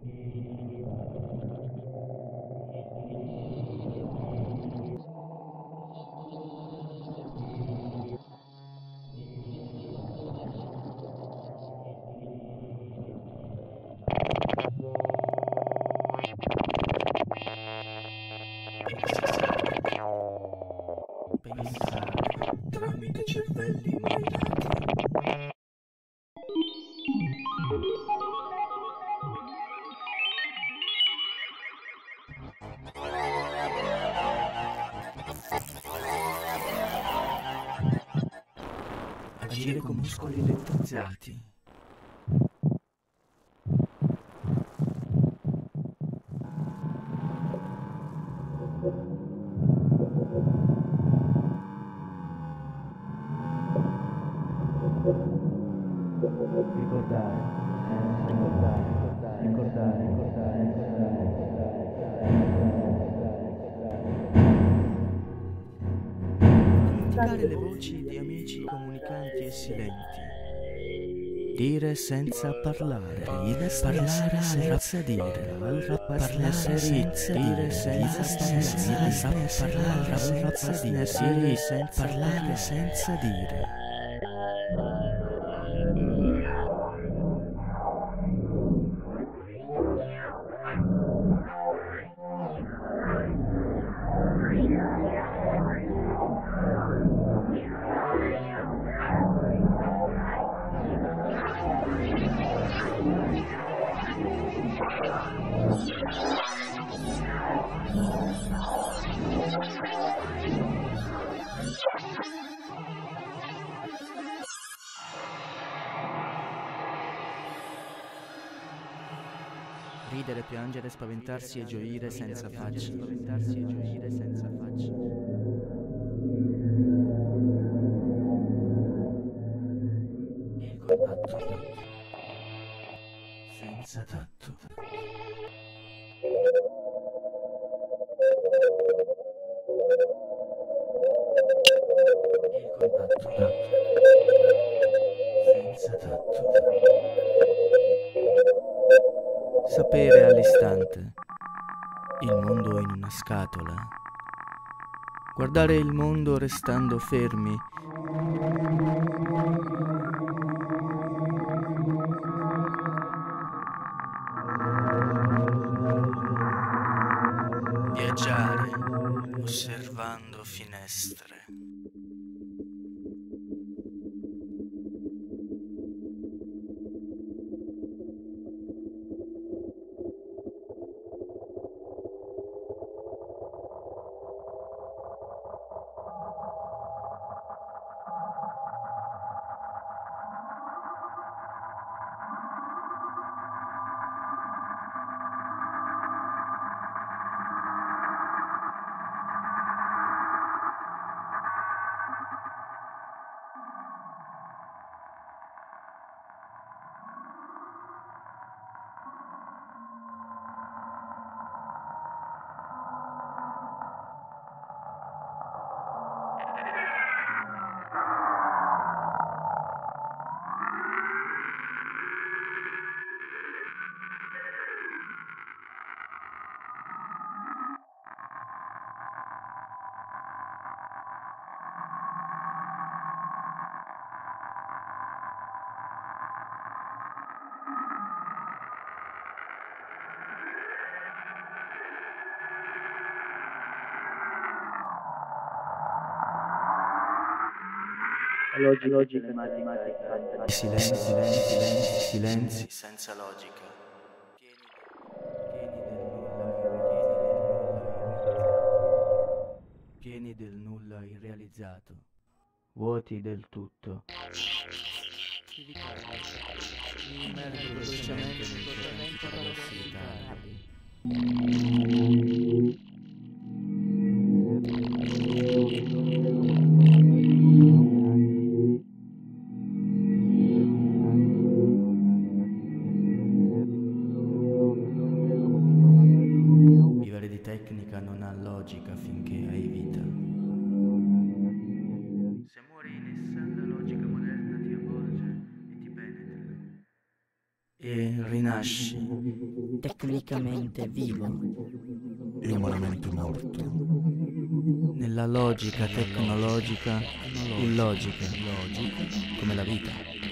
Pensare tramite cervelli moderati. Agire con muscoli elettrizzati. Dimenticare le voci di amici comunicanti e silenti. Dire senza parlare, parlare senza dire, parlare senza dire, senza parlare senza dire, parlare senza dire. Ridere, piangere, spaventarsi e gioire senza faccia. Spaventarsi e gioire senza faccia. Il contatto senza tatto. Il contatto senza tatto. Sapere all'istante il mondo in una scatola. Guardare il mondo restando fermi. Viaggiare osservando finestre. Logiche matematiche. Silenzi senza logica. Pieni del nulla irrealizzato. Vuoti del tutto. Mi immergo dolcemente nei torrenti paradossi vitali. Vivere di tecnica non ha logica finché hai vita. Se muori in essa, la logica moderna ti avvolge e ti penetra. E muore, rinasci, tecnicamente vivo, e umanamente morto. nella logica tecnologica illogica, come la vita.